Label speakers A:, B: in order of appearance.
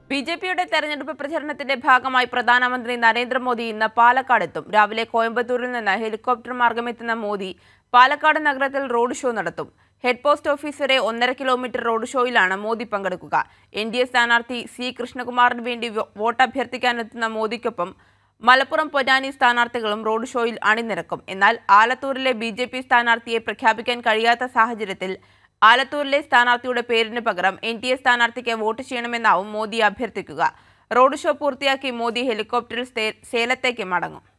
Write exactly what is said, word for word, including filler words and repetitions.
A: B J പിയുടെ തെരഞ്ഞെടുപ്പ് പ്രചരണത്തിന്റെ ഭാഗമായി പ്രധാനമന്ത്രി നരേന്ദ്രമോദി ഇന്ന് പാലക്കാട് എത്തും. രാവിലെ കോയമ്പത്തൂരിൽ നിന്ന് ഹെലികോപ്റ്റർ മാർഗമെത്തുന്ന മോദി പാലക്കാട് നഗരത്തിൽ റോഡ് ഷോ നടത്തും. ഹെഡ് പോസ്റ്റ് ഓഫീസ് വരെ ഒന്നര കിലോമീറ്റർ റോഡ് ഷോയിലാണ് മോദി പങ്കെടുക്കുക. എൻ ഡി എ സ്ഥാനാർത്ഥി സി കൃഷ്ണകുമാറിന് വേണ്ടി വോട്ട് അഭ്യർത്ഥിക്കാനെത്തുന്ന മോദിക്കൊപ്പം മലപ്പുറം പൊന്നാനി സ്ഥാനാർത്ഥികളും റോഡ് ഷോയിൽ അണിനിരക്കും. എന്നാൽ ആലത്തൂരിലെ ബി ജെ പി സ്ഥാനാർത്ഥിയെ പ്രഖ്യാപിക്കാൻ കഴിയാത്ത സാഹചര്യത്തിൽ ആലത്തൂരിലെ സ്ഥാനാർത്ഥിയുടെ പേരിന് പകരം എൻ ഡി എ സ്ഥാനാർത്ഥിക്ക് വോട്ട് ചെയ്യണമെന്നാവും മോദി അഭ്യർത്ഥിക്കുക. റോഡ് ഷോ പൂർത്തിയാക്കി മോദി ഹെലികോപ്റ്ററിൽ സേലത്തേക്ക് മടങ്ങും.